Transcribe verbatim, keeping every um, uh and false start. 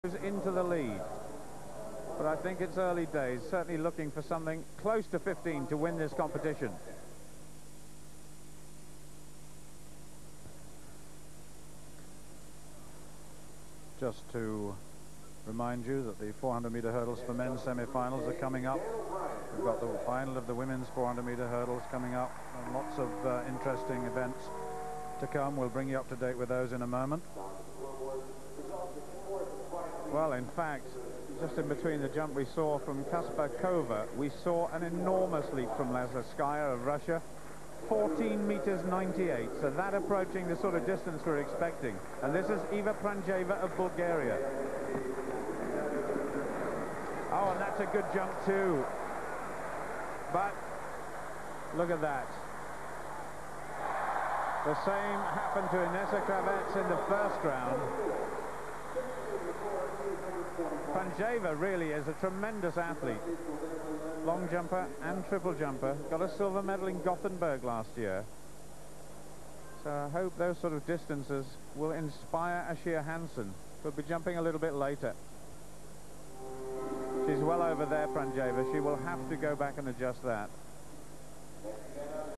into the lead, but I think it's early days, certainly looking for something close to fifteen to win this competition. Just to remind you that the four hundred meter hurdles for men's semi-finals are coming up. We've got the final of the women's four hundred meter hurdles coming up, and lots of uh, interesting events to come. We'll bring you up to date with those in a moment. Well, in fact, just in between the jump we saw from Kaspakova, we saw an enormous leap from Lazarskaya of Russia, fourteen meters ninety-eight, so that approaching the sort of distance we're expecting. And this is Eva Pranjeva of Bulgaria. Oh, and that's a good jump too. But look at that. The same happened to Inessa Kravets in the first round. Pranjeva really is a tremendous athlete. Long jumper and triple jumper. Got a silver medal in Gothenburg last year. So I hope those sort of distances will inspire Ashia Hansen, who'll be jumping a little bit later. She's well over there, Pranjeva. She will have to go back and adjust that.